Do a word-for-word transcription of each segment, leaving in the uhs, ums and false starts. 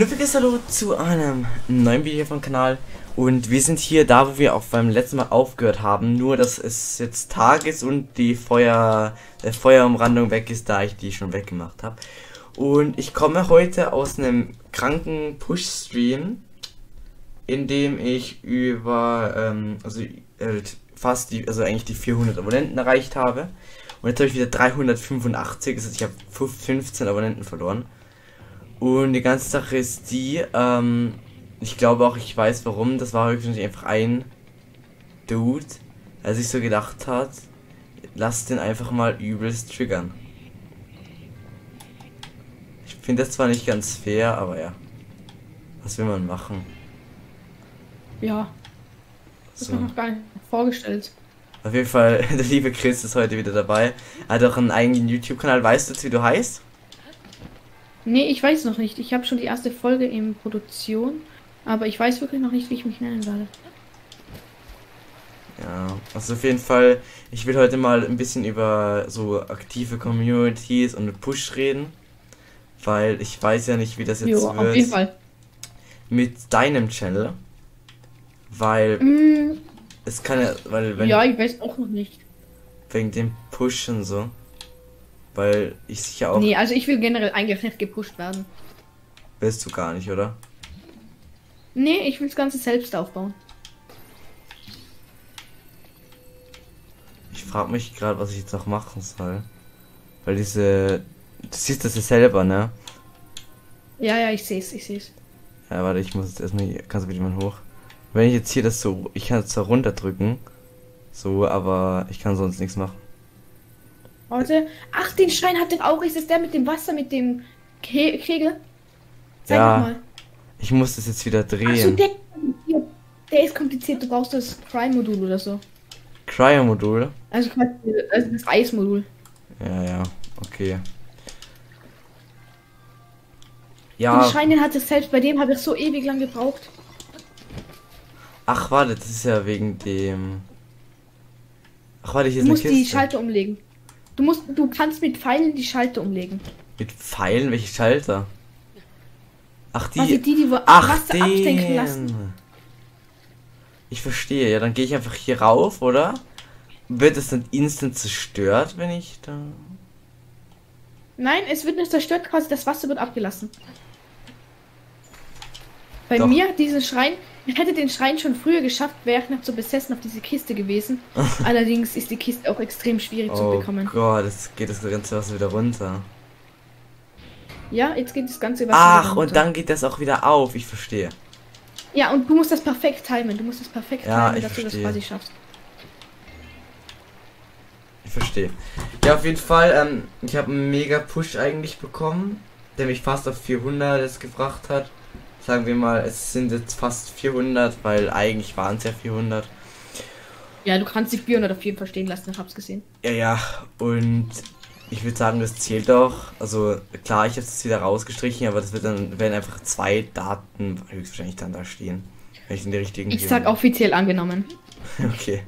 Herzliches Hallo zu einem neuen Video vom Kanal. Und wir sind hier da, wo wir auch beim letzten Mal aufgehört haben. Nur, dass es jetzt Tag ist und die Feuer, der Feuerumrandung weg ist, da ich die schon weggemacht habe. Und ich komme heute aus einem kranken Push-Stream, in dem ich über, ähm, also äh, fast die, also eigentlich die vierhundert Abonnenten erreicht habe. Und jetzt habe ich wieder dreihundertfünfundachtzig, das heißt, ich habe fünfzehn Abonnenten verloren. Und die ganze Sache ist die, ähm, ich glaube auch, ich weiß warum, das war wirklich einfach ein Dude, der sich so gedacht hat, lass den einfach mal übelst triggern. Ich finde das zwar nicht ganz fair, aber ja, was will man machen? Ja, das So. ist mir noch gar nicht vorgestellt. Auf jeden Fall, der liebe Chris ist heute wieder dabei. Er hat auch einen eigenen YouTube-Kanal. Weißt du jetzt, wie du heißt? Nee, ich weiß noch nicht. Ich habe schon die erste Folge in Produktion, aber ich weiß wirklich noch nicht, wie ich mich nennen werde. Ja, also auf jeden Fall, ich will heute mal ein bisschen über so aktive Communities und Push reden, weil ich weiß ja nicht, wie das jetzt Jo, wird auf jeden Fall. mit deinem Channel, weil Mm, es kann ja, weil wenn ja, ich weiß auch noch nicht. wegen dem Push und so, weil ich sicher auch, Nee, also ich will generell eigentlich nicht gepusht werden. willst du gar nicht, oder? Nee, ich will das Ganze selbst aufbauen. Ich frage mich gerade, was ich jetzt noch machen soll, weil diese, du siehst das ja selber, ne? Ja, ja, ich sehe es, ich sehe es. Ja, warte, ich muss jetzt erstmal hier, kannst du bitte mal hoch? Wenn ich jetzt hier das so, ich kann es zwar runterdrücken, so, aber ich kann sonst nichts machen. Warte. Ach, den Schrein hat den auch. Ist es der mit dem Wasser, mit dem Ke Kegel? Zeig Ja, mal. Ich muss das jetzt wieder Achso, drehen. der, der ist kompliziert. Du brauchst das Cryo-Modul oder so. Cryo-Modul? Also quasi also das Eismodul. Ja, ja, okay. Den Ja, Schrein, den hat es selbst. Bei dem habe ich so ewig lang gebraucht. ach warte, das ist ja wegen dem... Ach warte, hier Du ist musst eine die Kiste. Schalter umlegen. Du musst, du kannst mit Pfeilen die Schalter umlegen. Mit Pfeilen? Welche Schalter? Ach, die... Also die, die wo Ach, Wasser abdenken lassen. den! Ich verstehe, ja, dann gehe ich einfach hier rauf, oder? Wird es dann instant zerstört, wenn ich da... Nein, es wird nicht zerstört, quasi das Wasser wird abgelassen. Bei Doch. mir, diesen Schrein, ich hätte den Schrein schon früher geschafft, wäre ich nicht so besessen auf diese Kiste gewesen. Allerdings ist die Kiste auch extrem schwierig zu Oh bekommen. Gott, jetzt geht das ganze Wasser wieder runter. Ja, jetzt geht das ganze Wasser Ach, wieder und runter. dann geht das auch wieder auf, ich verstehe. Ja, und du musst das perfekt timen. Du musst das perfekt Ja, timen, ich dass du das verstehe. quasi schaffst. Ich verstehe. Ja, auf jeden Fall, ähm, ich habe einen mega Push eigentlich bekommen, der mich fast auf vierhundert jetzt gebracht hat. Sagen wir mal, es sind jetzt fast vierhundert, weil eigentlich waren es ja vierhundert. Ja, du kannst die vierhundert auf jeden Fall stehen lassen, ich hab's gesehen. Ja, ja, und ich würde sagen, das zählt auch. Also klar, ich habe es wieder rausgestrichen, aber das wird dann, werden einfach zwei Daten höchstwahrscheinlich dann da stehen. Wenn ich in die richtigen... Ich sag offiziell angenommen. Okay.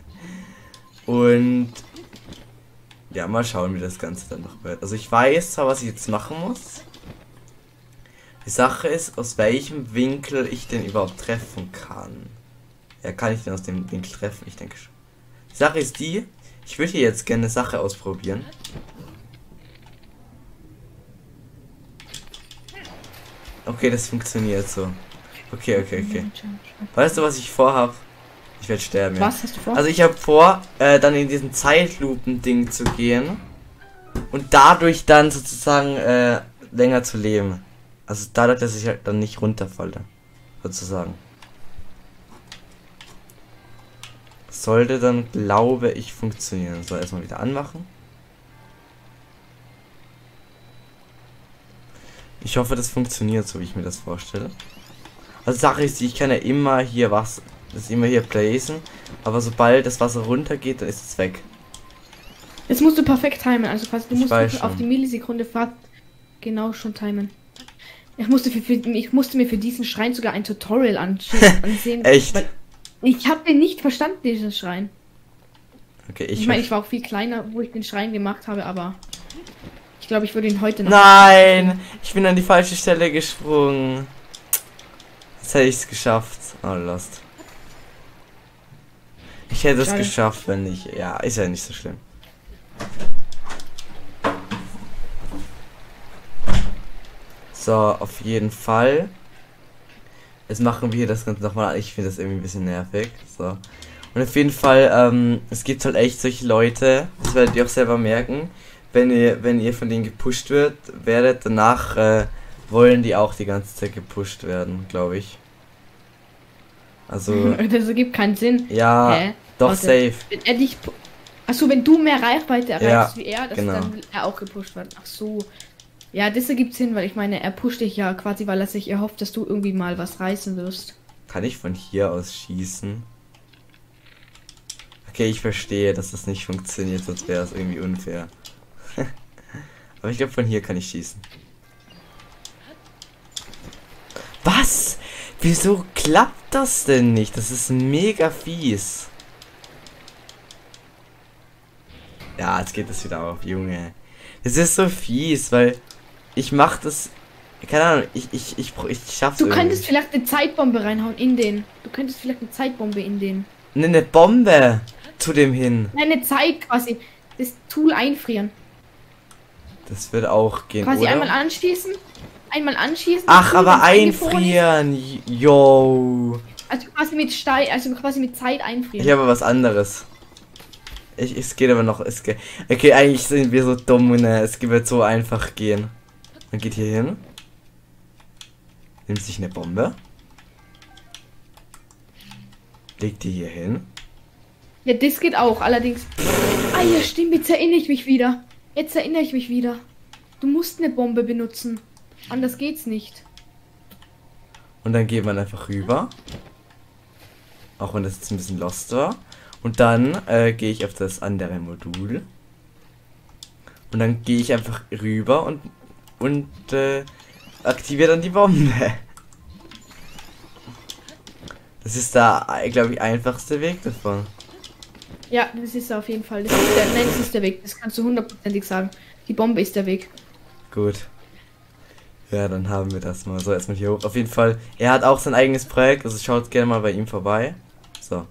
Und ja, mal schauen, wie das Ganze dann noch wird. Also ich weiß zwar, was ich jetzt machen muss. Die Sache ist, aus welchem Winkel ich den überhaupt treffen kann. Ja, kann ich den aus dem Winkel treffen? Ich denke schon. Die Sache ist die, ich würde hier jetzt gerne eine Sache ausprobieren. Okay, das funktioniert so. Okay, okay, okay. Weißt du, was ich vorhab? Ich werde sterben. Ja. Was hast du vor? Also ich habe vor, äh, dann in diesen Zeitlupen-Ding zu gehen und dadurch dann sozusagen äh, länger zu leben. Also dadurch, dass ich halt dann nicht runterfalle, sozusagen. Sollte dann, glaube ich, funktionieren. So, erstmal wieder anmachen. Ich hoffe, das funktioniert, so wie ich mir das vorstelle. Also Sache ist die, ich kann ja immer hier was, das immer hier placen, aber sobald das Wasser runtergeht, dann ist es weg. Jetzt musst du perfekt timen, also quasi du Ich musst weiß wirklich auf schon. die Millisekunde fast genau schon timen. Ich musste, für, für, ich musste mir für diesen Schrein sogar ein Tutorial ansehen. ansehen Echt? weil ich habe den nicht verstanden, diesen Schrein. Okay, Ich, ich, meine, ich war auch viel kleiner, wo ich den Schrein gemacht habe, aber Ich glaube, ich würde ihn heute noch. Nein! Ich bin an die falsche Stelle gesprungen. Jetzt hätte ich es geschafft. Oh, lost. Ich hätte es Schade. geschafft, wenn ich... Ja, ist ja nicht so schlimm. So, auf jeden Fall. Jetzt machen wir das Ganze nochmal. Ich finde das irgendwie ein bisschen nervig. So. Und auf jeden Fall, ähm, es gibt halt echt solche Leute, das werdet ihr auch selber merken, wenn ihr, wenn ihr von denen gepusht wird, werdet, danach äh, wollen die auch die ganze Zeit gepusht werden, glaube ich. Also, Das ergibt keinen Sinn. ja, Hä? doch Warte. safe. Wenn er dich. Achso, wenn du mehr Reichweite erreichst Ja, wie er, dass genau. dann will er auch gepusht wird. Ach so. Ja, das ergibt Sinn, weil ich meine, er pusht dich ja quasi, weil er sich erhofft, dass du irgendwie mal was reißen wirst. Kann ich von hier aus schießen? Okay, ich verstehe, dass das nicht funktioniert, sonst wäre es irgendwie unfair. Aber ich glaube, von hier kann ich schießen. Was? Wieso klappt das denn nicht? Das ist mega fies. Ja, jetzt geht das wieder auf, Junge. Das ist so fies, weil ich mach das... Keine Ahnung, ich, ich, ich, ich schaff's Du irgendwie. könntest vielleicht eine Zeitbombe reinhauen in den. Du könntest vielleicht eine Zeitbombe in den. Ne, eine Bombe zu dem hin. Nein, eine Zeit quasi. Das Tool einfrieren. Das wird auch gehen, Quasi oder? einmal anschließen. Einmal anschießen. Ach, Tool, aber wenn's eingefroren ist. einfrieren. Yo. Also quasi mit Stein, also quasi mit Zeit einfrieren. Ich habe was anderes. Ich, es geht aber noch. Es geht, okay, eigentlich sind wir so dumm, ne? Es wird so einfach gehen. Man geht hier hin. Nimmt sich eine Bombe. Legt die hier hin. Ja, das geht auch, allerdings. Ah ja, stimmt, jetzt erinnere ich mich wieder. Jetzt erinnere ich mich wieder. Du musst eine Bombe benutzen. Anders geht's nicht. Und dann geht man einfach rüber. Auch wenn das jetzt ein bisschen lost war. Und dann äh, gehe ich auf das andere Modul. Und dann gehe ich einfach rüber und, und äh, aktiviere dann die Bombe. Das ist der, glaube ich, einfachste Weg davon. Ja, das ist auf jeden Fall. Das ist der, nein, das ist der Weg. Das kannst du hundertprozentig sagen. Die Bombe ist der Weg. Gut. Ja, dann haben wir das mal. So, erstmal hier hoch. Auf jeden Fall, er hat auch sein eigenes Projekt, also schaut gerne mal bei ihm vorbei. So.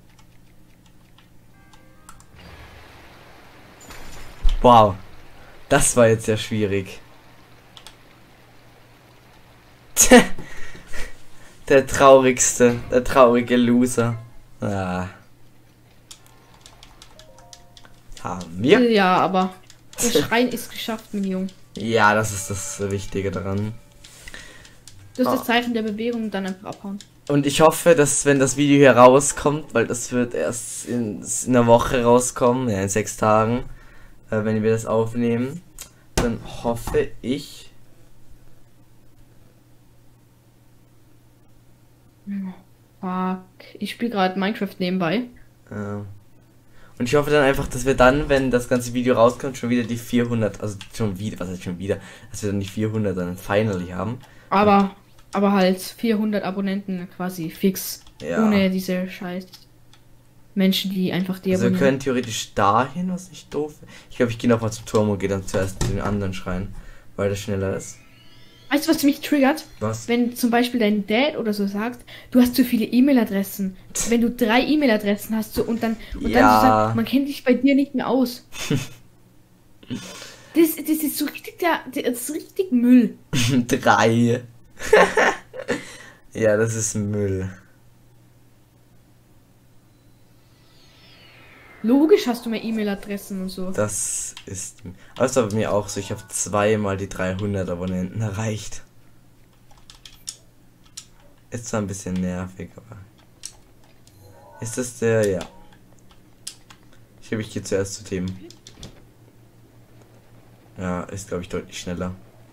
Wow. Das war jetzt ja schwierig. Der traurigste, der traurige Loser. Ah. Haben wir. Ja, aber der Schrein ist geschafft, mein Junge. Ja, das ist das Wichtige daran. Das ist Oh. das Zeichen der Bewegung und dann einfach abhauen. Und ich hoffe, dass wenn das Video hier rauskommt, weil das wird erst in, in einer Woche rauskommen, ja in sechs Tagen, äh, wenn wir das aufnehmen, dann hoffe ich... Fuck. Ich spiele gerade Minecraft nebenbei. Äh, und ich hoffe dann einfach, dass wir dann, wenn das ganze Video rauskommt, schon wieder die vierhundert, also schon wieder, was heißt schon wieder, dass wir dann die vierhundert dann finally haben. Aber, aber halt vierhundert Abonnenten quasi fix. Ja. Ohne diese scheiß Menschen, die einfach die Also wir abonnieren. können theoretisch dahin, was nicht doof ist. Ich glaube, ich gehe nochmal zum Turm und gehe dann zuerst zu den anderen Schreien, weil das schneller ist. Weißt du, was mich triggert? Was? Wenn zum Beispiel dein Dad oder so sagt, du hast zu viele E-Mail-Adressen. Wenn du drei E-Mail-Adressen hast so, und dann und Ja. dann so sagt, man kennt dich bei dir nicht mehr aus. das, das ist so richtig der, das ist richtig Müll. Drei. Ja, das ist Müll. Logisch hast du mehr E-Mail-Adressen und so. Das ist... Aber es war bei mir auch so, ich habe zweimal die dreihundert Abonnenten erreicht. Ist zwar ein bisschen nervig, aber... Ist das der... Ja. Ich glaube, ich gehe zuerst zu dem. Ja, ist glaube ich deutlich schneller.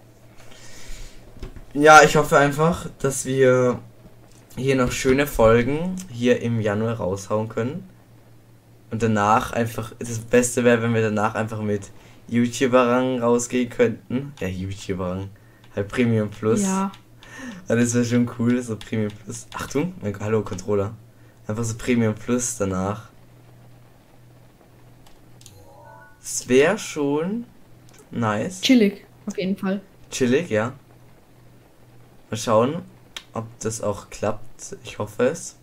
Ja, ich hoffe einfach, dass wir hier noch schöne Folgen hier im Januar raushauen können. Und danach einfach, das Beste wäre, wenn wir danach einfach mit YouTuber-Rang rausgehen könnten. Ja, YouTuber-Rang. Halt Premium Plus. Ja. Ja, das wäre schon cool, so Premium Plus. Achtung, mein, hallo Controller. Einfach so Premium Plus danach. Es wäre schon Nice. Chillig, auf jeden Fall. Chillig, ja. Mal schauen, ob das auch klappt. Ich hoffe es.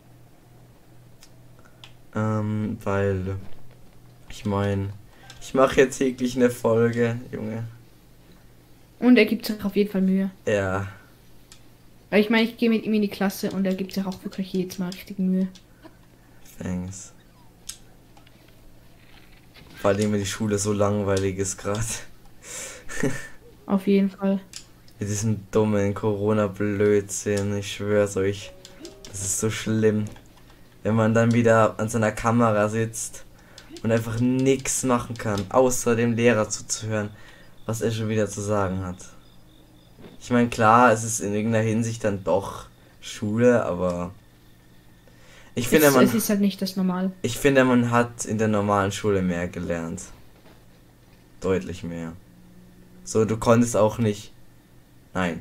Ähm, weil ich meine, ich mache jetzt täglich eine Folge, Junge. Und er gibt sich auf jeden Fall Mühe. Ja. Weil ich meine, ich gehe mit ihm in die Klasse und er gibt sich auch wirklich jedes Mal richtig Mühe. Thanks. Vor allem, wenn die Schule so langweilig ist gerade. Auf jeden Fall. Mit diesem dummen Corona-Blödsinn, ich schwör's euch. Das ist so schlimm. Wenn man dann wieder an seiner Kamera sitzt und einfach nichts machen kann, außer dem Lehrer zuzuhören, was er schon wieder zu sagen hat. Ich meine, klar, es ist in irgendeiner Hinsicht dann doch Schule, aber ich finde, es, man, es ist halt nicht das Normal. ich finde, man hat in der normalen Schule mehr gelernt. Deutlich mehr. So, du konntest auch nicht. Nein.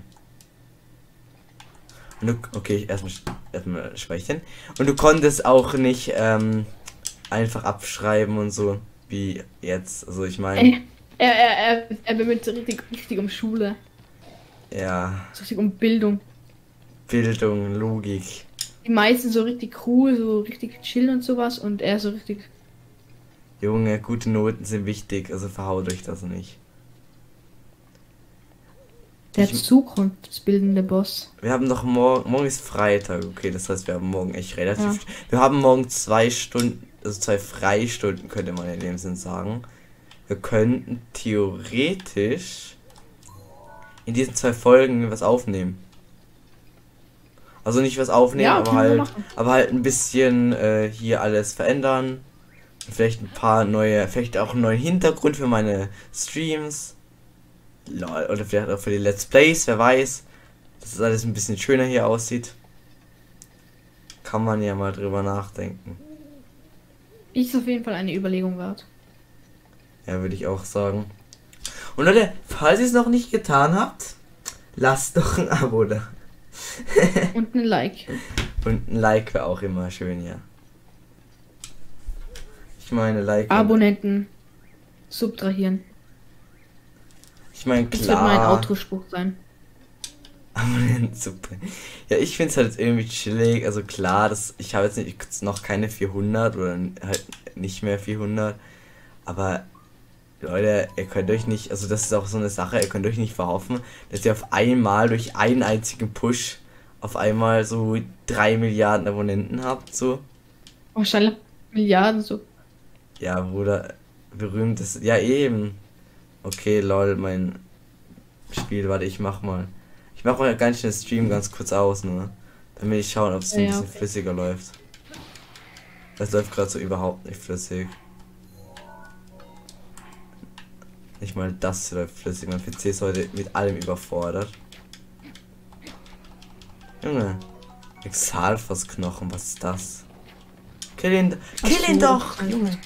Und du, okay, erstmal erstmal speichern. Und du konntest auch nicht ähm, einfach abschreiben und so wie jetzt. Also ich meine. Er, er, er, er bemüht sich richtig, richtig um Schule. Ja. So richtig um Bildung. Bildung, Logik. Die meisten so richtig cool, so richtig chill und sowas und er so richtig. Junge, gute Noten sind wichtig, also verhaut euch das nicht. Der Ich- zukunftsbildende Boss. Wir haben doch morgen, morgen ist Freitag, okay, das heißt wir haben morgen echt relativ, Ja. wir haben morgen zwei Stunden, also zwei Freistunden könnte man in dem Sinn sagen. Wir könnten theoretisch in diesen zwei Folgen was aufnehmen. Also nicht was aufnehmen, Ja, aber können wir halt, machen. aber halt ein bisschen äh, hier alles verändern. Vielleicht ein paar neue, vielleicht auch einen neuen Hintergrund für meine Streams. Lol, oder vielleicht auch für die Let's Plays, wer weiß. Dass es alles ein bisschen schöner hier aussieht. Kann man ja mal drüber nachdenken. Ist auf jeden Fall eine Überlegung wert. Ja, würde ich auch sagen. Und Leute, falls ihr es noch nicht getan habt, lasst doch ein Abo da. Und ein Like. Und ein Like wäre auch immer schön, ja. Ich meine, Like. Abonnenten subtrahieren. Ich meine, Das wird mein klar. Outro-Spruch sein. Abonnenten, super. Ja, ich finde es halt irgendwie chillig. Also klar, das, ich habe jetzt nicht, noch keine vierhundert oder halt nicht mehr vierhundert. Aber Leute, ihr könnt euch nicht, also das ist auch so eine Sache, ihr könnt euch nicht verhoffen, dass ihr auf einmal durch einen einzigen Push auf einmal so drei Milliarden Abonnenten habt, so. Wahrscheinlich Milliarden so. Ja, Bruder, berühmtes, ja eben. Okay, lol, mein Spiel, warte, ich mach mal. Ich mach mal ganz schnell Stream ganz kurz aus, nur. Damit ich schauen, ob es ein Ja, bisschen okay. flüssiger läuft. Das läuft gerade so überhaupt nicht flüssig. Nicht mal das läuft flüssig. Mein P C ist heute mit allem überfordert. Junge. Exalfas Knochen, was ist das? Kill ihn, kill ihn doch! Junge.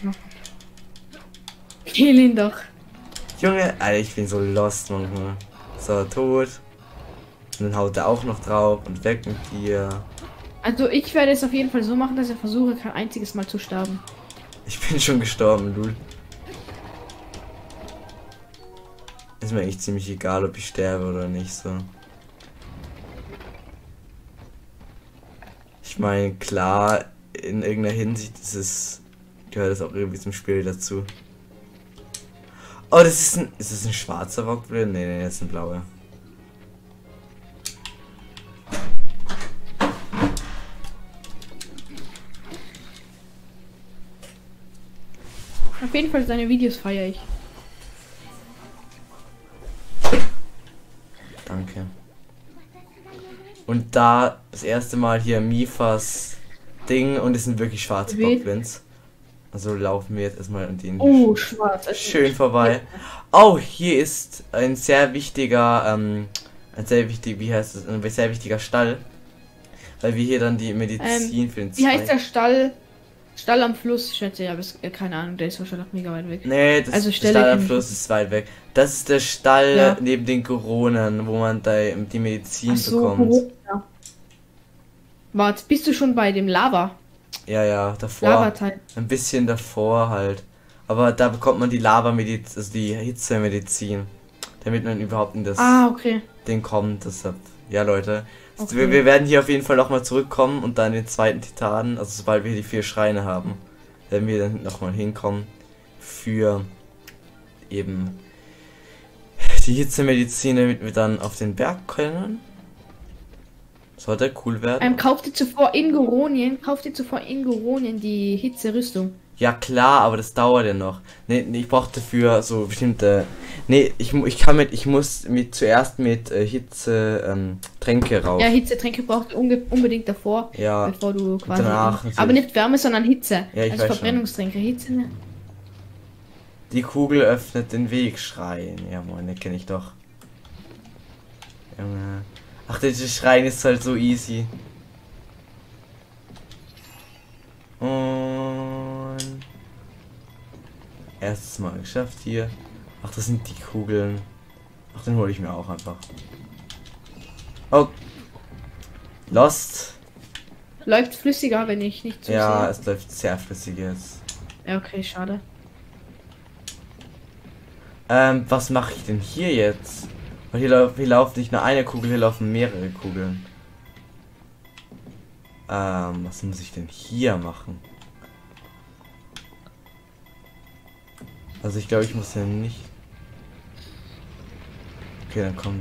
Kill ihn doch. Junge, Alter, ich bin so lost manchmal. So, tot. Und dann haut er auch noch drauf und weg mit dir. Also ich werde es auf jeden Fall so machen, dass ich versuche, kein einziges Mal zu sterben. Ich bin schon gestorben, Lul. Ist mir eigentlich ziemlich egal, ob ich sterbe oder nicht, so. Ich meine, klar, in irgendeiner Hinsicht ist es, gehört es auch irgendwie zum Spiel dazu. Oh, das ist ein, ist das ein schwarzer Rockblin? Nee, nee, das ist ein blauer. Auf jeden Fall seine Videos feiere ich. Danke. Und da das erste Mal hier Mifas Ding und es sind wirklich schwarze Wie? Bockblins. Also laufen wir jetzt erstmal an denen Oh, schwarz. Also schön vorbei. Oh, hier ist ein sehr wichtiger, ähm, ein sehr wichtig, wie heißt es, ein sehr wichtiger Stall. Weil wir hier dann die Medizin für den Wie heißt Zweig- der Stall? Stall am Fluss, ich schätze, ja, bis, äh, keine Ahnung, der ist wahrscheinlich noch mega weit weg. Nee, das Also der Stelle Stall am kenn ich Fluss ist weit weg. Das ist der Stall Ja. neben den Coronen, wo man da die Medizin Ach so, bekommt. ja. Warte, bist du schon bei dem Lava? Ja, ja, davor. Lava-Teil. Ein bisschen davor halt. Aber da bekommt man die Lava-Medizin, also die Hitzemedizin, damit man überhaupt in das Ah, okay. Ding kommt. Deshalb, ja Leute, Okay. wir, wir werden hier auf jeden Fall nochmal zurückkommen und dann den zweiten Titanen, also sobald wir die vier Schreine haben, werden wir dann nochmal hinkommen für eben die Hitzemedizin, damit wir dann auf den Berg können. Sollte cool werden. Ähm, kauf dir zuvor in Goronien, kauf dir zuvor in Goronien die Hitzerüstung. Ja klar, aber das dauert ja noch. Nee, nee, ich brauche dafür so bestimmte. Nee, ich, mu- ich kann mit, ich muss mit zuerst mit äh, Hitze ähm, Tränke raus. Ja, Hitzetränke brauchst du unge- unbedingt davor, Ja, bevor du quasi. danach in, natürlich. aber nicht Wärme, sondern Hitze. Ja, ich also weiß schon. Verbrennungstränke, Hitze. Ne? Die Kugel öffnet den Weg, schreien. Ja moin, den kenne ich doch. Junge. Ach, der Schreien ist halt so easy. Und erstes Mal geschafft hier. Ach, das sind die Kugeln. Ach, den hole ich mir auch einfach. Oh. Lost. Läuft flüssiger, wenn ich nicht zu Ja, sehe. es läuft sehr flüssig jetzt. Ja, okay, schade. Ähm, was mache ich denn hier jetzt? Weil hier, lau hier laufen nicht nur eine Kugel, hier laufen mehrere Kugeln. Ähm, was muss ich denn hier machen? Also ich glaube, ich muss ja nicht... Okay, dann komm.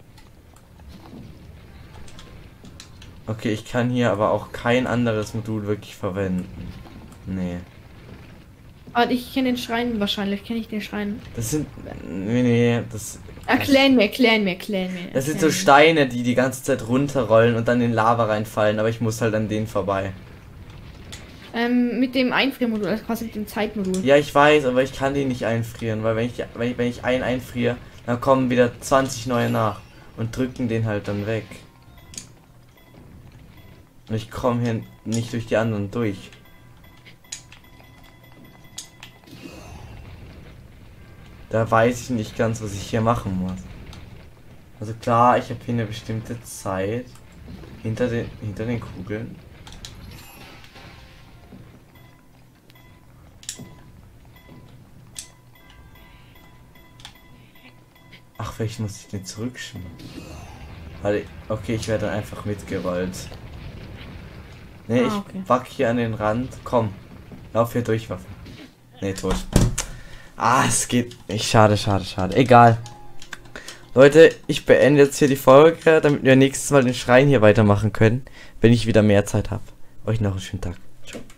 Okay, ich kann hier aber auch kein anderes Modul wirklich verwenden. Nee. Aber ich kenne den Schrein wahrscheinlich, kenne ich den Schrein. Das sind... Nee, nee, das... Erklären mir, erklären mir, erklären mir. Das sind so erklären mir. Steine, die die ganze Zeit runterrollen und dann in Lava reinfallen, aber ich muss halt an denen vorbei. Ähm, mit dem Einfriermodul, also quasi mit dem Zeitmodul. Ja, ich weiß, aber ich kann die nicht einfrieren, weil wenn ich, wenn ich, wenn ich einen einfriere, dann kommen wieder zwanzig neue nach und drücken den halt dann weg. Und ich komme hier nicht durch die anderen durch. Da weiß ich nicht ganz, was ich hier machen muss. Also klar, ich habe hier eine bestimmte Zeit hinter den, hinter den Kugeln. Ach, vielleicht muss ich den zurückschwimmen. Warte, okay, ich werde dann einfach mitgerollt. Ne, Ah, ich okay. pack hier an den Rand. Komm, lauf hier durch, Waffe. Ne, tot. Ah, es geht nicht. Schade, schade, schade. Egal. Leute, ich beende jetzt hier die Folge, damit wir nächstes Mal den Schrein hier weitermachen können, wenn ich wieder mehr Zeit habe. Euch noch einen schönen Tag. Ciao.